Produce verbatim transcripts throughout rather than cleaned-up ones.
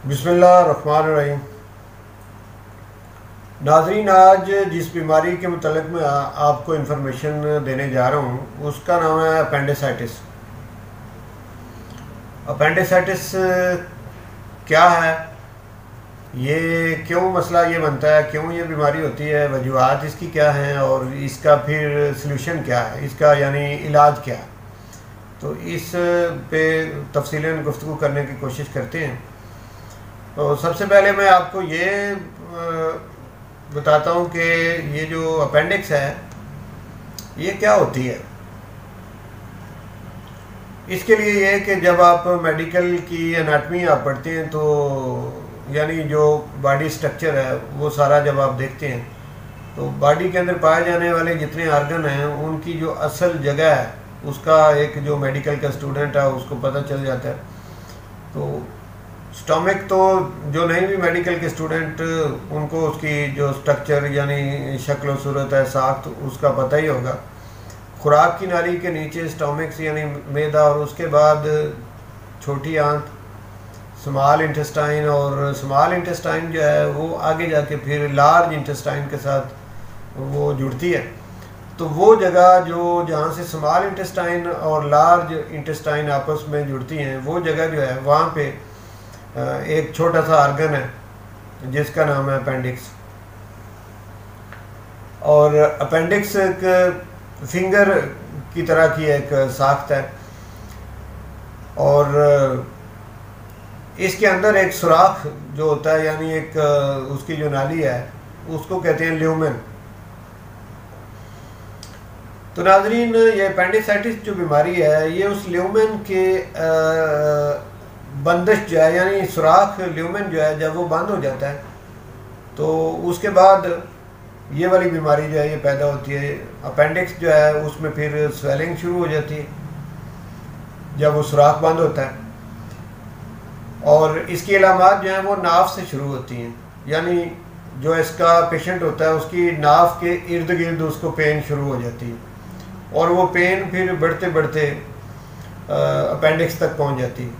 बिस्मिल्लाहिर्रहमानिर्रहीम। नाज़रीन, आज जिस बीमारी के मुतल्लिक़ मैं आपको इन्फॉर्मेशन देने जा रहा हूँ उसका नाम है अपेंडिसाइटिस। अपेंडिसाइटिस क्या है, ये क्यों मसला ये बनता है, क्यों ये बीमारी होती है, वजूहात इसकी क्या हैं और इसका फिर सलूशन क्या है, इसका यानी इलाज क्या है। तो इस पे तफसीलन गुफ्तगू करने की कोशिश करते हैं। तो सबसे पहले मैं आपको ये बताता हूँ कि ये जो अपेंडिक्स है ये क्या होती है। इसके लिए ये कि जब आप मेडिकल की एनाटमी आप पढ़ते हैं तो यानी जो बॉडी स्ट्रक्चर है वो सारा जब आप देखते हैं तो बॉडी के अंदर पाए जाने वाले जितने आर्गन हैं उनकी जो असल जगह है उसका एक जो मेडिकल का स्टूडेंट है उसको पता चल जाता है। तो स्टमक तो जो नहीं भी मेडिकल के स्टूडेंट उनको उसकी जो स्ट्रक्चर यानी शक्ल सूरत है साख्त उसका पता ही होगा। खुराक की नाली के नीचे स्टमक यानी मैदा और उसके बाद छोटी आंत स्मॉल इंटेस्टाइन और स्मॉल इंटेस्टाइन जो है वो आगे जाके फिर लार्ज इंटेस्टाइन के साथ वो जुड़ती है। तो वो जगह जो जहाँ से स्मॉल इंटेस्टाइन और लार्ज इंटेस्टाइन आपस में जुड़ती हैं वो जगह जो है वहाँ पे एक छोटा सा आर्गन है जिसका नाम है अपेंडिक्स। और अपेंडिक्स एक फिंगर की तरह की एक साख्त है और इसके अंदर एक सुराख जो होता है यानी एक उसकी जो नाली है उसको कहते हैं ल्यूमेन। तो नाजरीन, ये अपेंडिसाइटिस जो बीमारी है ये उस ल्यूमेन के बंदिश जो है यानी सुराख ल्यूमेन जो है जब वो बंद हो जाता है तो उसके बाद ये वाली बीमारी जो है ये पैदा होती है। अपेंडिक्स जो है उसमें फिर स्वेलिंग शुरू हो जाती है जब वो सुराख बंद होता है और इसकी अलामात जो हैं वो नाफ से शुरू होती हैं यानी जो इसका पेशेंट होता है उसकी नाफ के इर्द गिर्द उसको पेन शुरू हो जाती है और वो पेन फिर बढ़ते बढ़ते अपेंडिक्स तक पहुंच जाती है।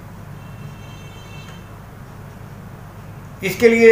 इसके लिए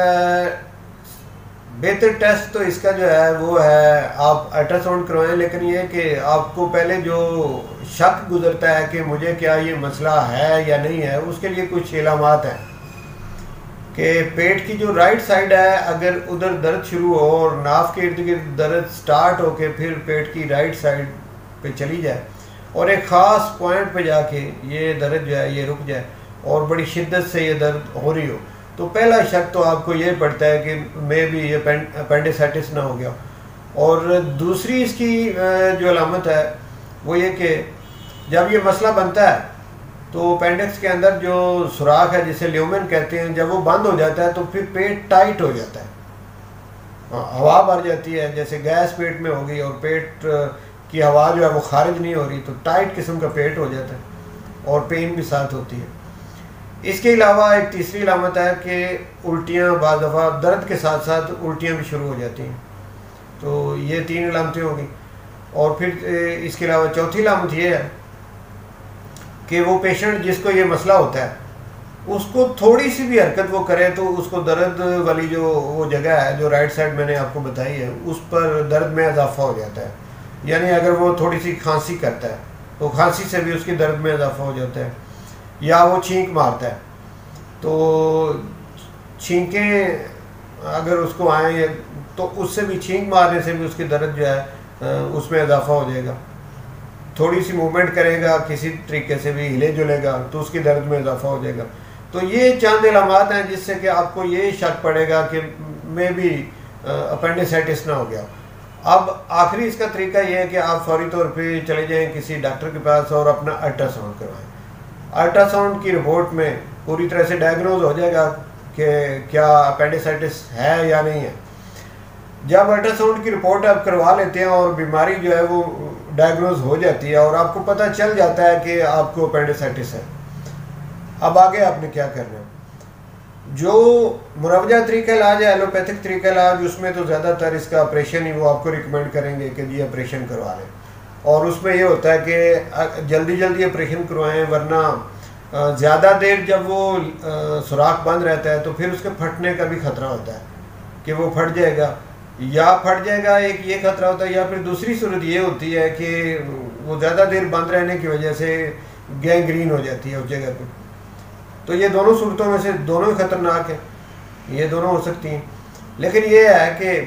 बेहतर टेस्ट तो इसका जो है वो है आप अल्ट्रासाउंड करवाएं, लेकिन ये कि आपको पहले जो शक गुजरता है कि मुझे क्या ये मसला है या नहीं है उसके लिए कुछ इलामात हैं कि पेट की जो राइट साइड है अगर उधर दर्द शुरू हो और नाफ के इर्द गिर्द दर्द स्टार्ट होके फिर पेट की राइट साइड पे चली जाए और एक ख़ास पॉइंट पे जाके ये दर्द जो है ये रुक जाए और बड़ी शिद्दत से ये दर्द हो रही हो तो पहला शक तो आपको ये पड़ता है कि मे भी ये अपेंडिसाइटिस ना हो गया। और दूसरी इसकी जो अलामत है वो ये कि जब ये मसला बनता है तो अपेंडिक्स के अंदर जो सुराख है जिसे ल्यूमेन कहते हैं जब वो बंद हो जाता है तो फिर पेट टाइट हो जाता है, हवा भर जाती है जैसे गैस पेट में होगी और पेट की हवा जो है वो खारिज नहीं हो रही तो टाइट किस्म का पेट हो जाता है और पेन भी साथ होती है। इसके अलावा एक तीसरी अलामत है कि उल्टियाँ बाज़ दफ़ा दर्द के साथ साथ उल्टियाँ भी शुरू हो जाती हैं। तो ये तीन अलामतें होंगी। और फिर इसके अलावा चौथी अलामत ये है कि वो पेशेंट जिसको ये मसला होता है उसको थोड़ी सी भी हरकत वो करे तो उसको दर्द वाली जो वो जगह है जो राइट साइड मैंने आपको बताई है उस पर दर्द में इजाफा हो जाता है। यानी अगर वो थोड़ी सी खांसी करता है तो खांसी से भी उसकी दर्द में इजाफा हो जाता है या वो छींक मारता है तो छींकें अगर उसको आए तो उससे भी छींक मारने से भी उसकी दर्द जो है उसमें इजाफा हो जाएगा। थोड़ी सी मूवमेंट करेगा किसी तरीके से भी हिले जुलेगा तो उसकी दर्द में इजाफा हो जाएगा। तो ये चंद इलामात हैं जिससे कि आपको ये शक पड़ेगा कि मे भी अपेंडिसाइटिस ना हो गया। अब आखिरी इसका तरीका ये है कि आप फौरी तौर पे चले जाएं किसी डॉक्टर के पास और अपना अल्ट्रासाउंड करवाएं। अल्ट्रासाउंड की रिपोर्ट में पूरी तरह से डायग्नोज हो जाएगा कि क्या अपेंडिसाइटिस है या नहीं है। जब अल्ट्रासाउंड की रिपोर्ट आप करवा लेते हैं और बीमारी जो है वो डायग्नोज हो जाती है और आपको पता चल जाता है कि आपको अपेंडिसाइटिस है, अब आगे आपने क्या करना है। जो मुरवजा तरीका इलाज है एलोपैथिक तरीका इलाज उसमें तो ज़्यादातर इसका ऑपरेशन ही वो आपको रिकमेंड करेंगे कि जी ऑपरेशन करवा लें और उसमें ये होता है कि जल्दी जल्दी ऑपरेशन करवाएं वरना ज़्यादा देर जब वो सुराख बंद रहता है तो फिर उसके फटने का भी ख़तरा होता है कि वो फट जाएगा, या फट जाएगा, एक ये खतरा होता है, या फिर दूसरी सूरत ये होती है कि वो ज़्यादा देर बंद रहने की वजह से गैंग्रीन हो जाती है उस जगह पे। तो ये दोनों सूरतों में से दोनों ही ख़तरनाक है, ये दोनों हो सकती हैं। लेकिन ये है कि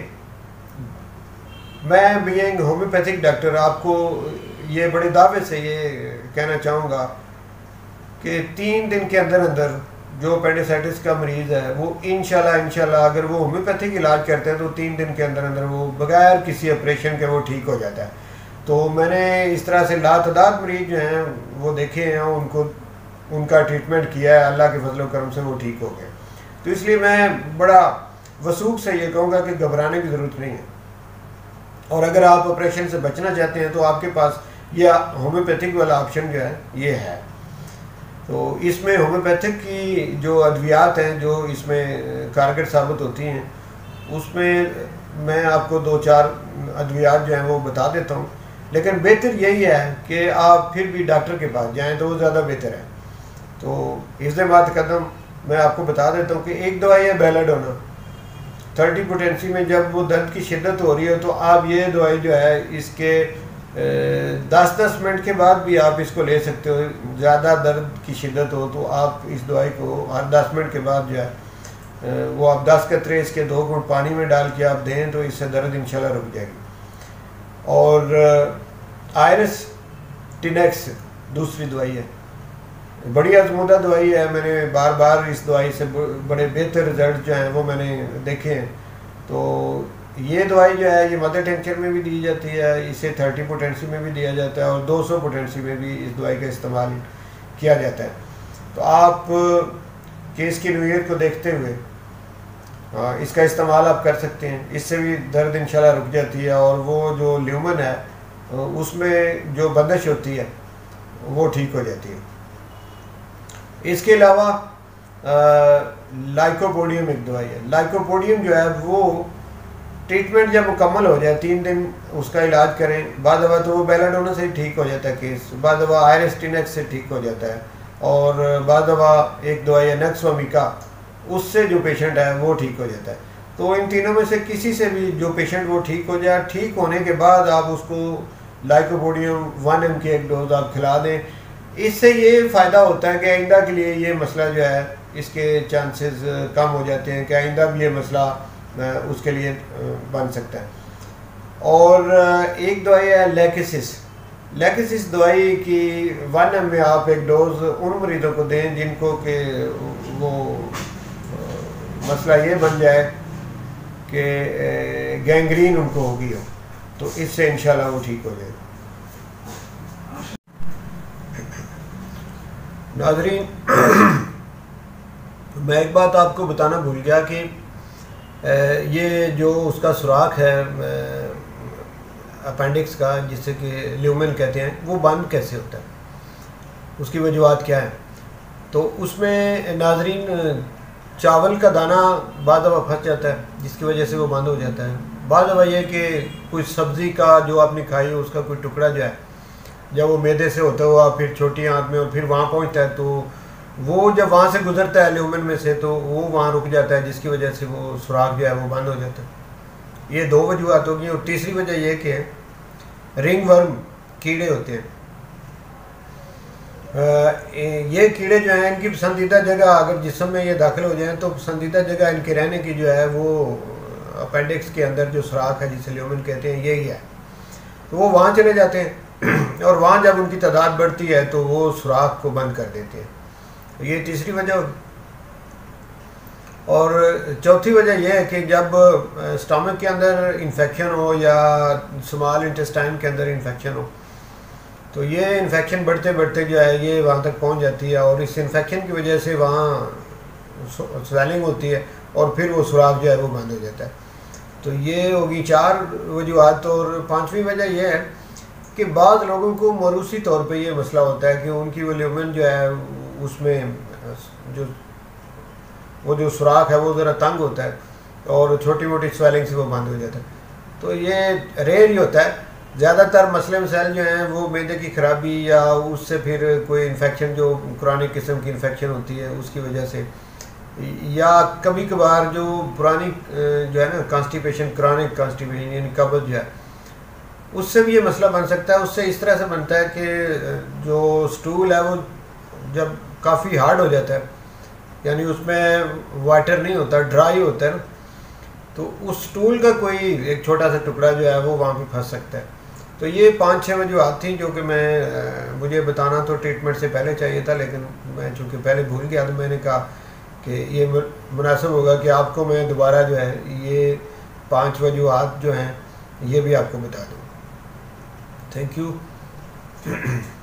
मैं बीइंग होम्योपैथिक डॉक्टर आपको ये बड़े दावे से ये कहना चाहूँगा कि तीन दिन के अंदर अंदर जो अपेंडिसाइटिस का मरीज़ है वो इंशाल्लाह इंशाल्लाह अगर वो होम्योपैथिक इलाज करते हैं तो तीन दिन के अंदर अंदर वो बगैर किसी ऑपरेशन के वो ठीक हो जाता है। तो मैंने इस तरह से लातदाद मरीज़ जो हैं वो देखे हैं, उनको उनका ट्रीटमेंट किया है, अल्लाह के फजल करम से वो ठीक हो गए। तो इसलिए मैं बड़ा वसूख से ये कहूँगा कि घबराने की ज़रूरत नहीं है, और अगर आप ऑपरेशन से बचना चाहते हैं तो आपके पास ये होम्योपैथिक वाला ऑप्शन जो है ये है। तो इसमें होम्योपैथिक की जो अद्वियात हैं जो इसमें कारगर साबित होती हैं, उसमें मैं आपको दो चार अद्वियात जो हैं वो बता देता हूँ। लेकिन बेहतर यही है कि आप फिर भी डॉक्टर के पास जाएं तो वो ज़्यादा बेहतर है। तो इसके बाद कदम मैं आपको बता देता हूँ कि एक दवाई है बेलाडोना। थर्टी पोटेंसी में जब वो दर्द की शिद्दत हो रही है तो आप ये दवाई जो है इसके दस दस मिनट के बाद भी आप इसको ले सकते हो। ज़्यादा दर्द की शिद्दत हो तो आप इस दवाई को हर दस मिनट के बाद जो है वो आप दस कतरे इसके दो घूंट पानी में डाल के आप दें तो इससे दर्द इंशाल्लाह रुक जाएगी। और आयरस टिनेक्स दूसरी दवाई है, बड़ी आजमूदा दवाई है। मैंने बार बार इस दवाई से बड़े बेहतर रिजल्ट जो हैं वो मैंने देखे हैं। तो ये दवाई जो है ये मदर टेंशन में भी दी जाती है, इसे थर्टी पोटेंसी में भी दिया जाता है और दो सौ पोटेंसी में भी इस दवाई का इस्तेमाल किया जाता है। तो आप केस की न्यूयत को देखते हुए आ, इसका इस्तेमाल आप कर सकते हैं, इससे भी दर्द इंशाल्लाह रुक जाती है और वो जो ल्यूमन है उसमें जो बंदिश होती है वो ठीक हो जाती है। इसके अलावा लाइकोपोडियम एक दवाई है। लाइकोपोडियम जो है वो ट्रीटमेंट जब मुकम्मल हो जाए, तीन दिन उसका इलाज करें, बाद दवा तो वो बेलाडोना से ठीक हो जाता है केस, बाद दवा आयरस टिनेक्स से ठीक हो जाता है, और बाद दवा एक दवाई है नेक्सवामिका, उससे जो पेशेंट है वो ठीक हो जाता है। तो इन तीनों में से किसी से भी जो पेशेंट वो ठीक हो जाए, ठीक होने के बाद आप उसको लाइकोपोडियम वन एम की एक डोज आप खिला दें। इससे ये फ़ायदा होता है कि आइंदा के लिए ये मसला जो है इसके चांसेस कम हो जाते हैं कि आइंदा भी ये मसला उसके लिए बन सकता है। और एक दवाई है लैकेसिस। लैकेसिस दवाई की वन एम में आप एक डोज उन मरीज़ों को दें जिनको कि वो मसला ये बन जाए कि गैंग्रीन उनको होगी हो, तो इससे इंशाल्लाह वो ठीक हो जाएगा। नाज़रीन, मैं एक बात आपको बताना भूल गया कि ये जो उसका सुराख है अपेंडिक्स का, जिससे कि ल्यूमेन कहते हैं, वो बंद कैसे होता है, उसकी वजूहत क्या है। तो उसमें नाज़रीन चावल का दाना बाद दफ़ा फंस जाता है जिसकी वजह से वो बंद हो जाता है। बाद दफ़ा ये कि कुछ सब्ज़ी का जो आपने खाई हो उसका कोई टुकड़ा जो है जब वो मैदे से होता हुआ फिर छोटी आंत में और फिर वहाँ पहुँचता है, तो वो जब वहाँ से गुजरता है ल्यूमेन में से तो वो वहाँ रुक जाता है जिसकी वजह से वो सुराख जो है वो बंद हो जाता है। ये दो वजूहत होगी। और तीसरी वजह ये कि रिंग वर्म कीड़े होते हैं। ये कीड़े जो हैं इनकी पसंदीदा जगह अगर जिस्म में ये दाखिल हो जाएं तो पसंदीदा जगह इनके रहने की जो है वो अपेंडिक्स के अंदर जो सुराख है जिसे ल्यूमेन कहते हैं यही है। तो वो वहाँ चले जाते हैं और वहाँ जब उनकी तादाद बढ़ती है तो वो सुराख को बंद कर देते हैं। ये तीसरी वजह होगी। और चौथी वजह यह है कि जब स्टमक के अंदर इन्फेक्शन हो या स्मॉल इंटेस्टाइन के अंदर इन्फेक्शन हो तो ये इन्फेक्शन बढ़ते बढ़ते जो है ये वहाँ तक पहुँच जाती है और इस इन्फेक्शन की वजह से वहाँ स्वेलिंग होती है और फिर वो सुराख जो है वो बंद हो जाता है। तो ये होगी चार वजूहत। और पांचवी वजह यह है कि बाद लोगों को मरूसी तौर पे ये मसला होता है कि उनकी वो ल्यूमेन जो है उसमें जो वो जो सुराख है वो ज़रा तंग होता है और छोटी मोटी स्वेलिंग से वो बंद हो जाता है। तो ये रेयर ही होता है, ज़्यादातर मसले मसाइल जो हैं वो मैदे की ख़राबी या उससे फिर कोई इन्फेक्शन जो क्रॉनिक किस्म की इन्फेक्शन होती है उसकी वजह से, या कभी कभार जो पुरानी जो है ना कॉन्स्टिपेशन, क्रॉनिक कॉन्स्टिपेशन यानी कब्ज़ जो है, उससे भी ये मसला बन सकता है। उससे इस तरह से बनता है कि जो स्टूल है वो जब काफ़ी हार्ड हो जाता है, यानी उसमें वाटर नहीं होता, ड्राई होता है ना, तो उस स्टूल का कोई एक छोटा सा टुकड़ा जो है वो वहाँ पे फंस सकता है। तो ये पाँच छः वजूहत थी जो कि मैं मुझे बताना तो ट्रीटमेंट से पहले चाहिए था, लेकिन मैं चूँकि पहले भूल गया तो मैंने कहा कि ये मुनासिब होगा कि आपको मैं दोबारा जो है ये पांच वजूहत जो हैं ये भी आपको बता दूँ। Thank you.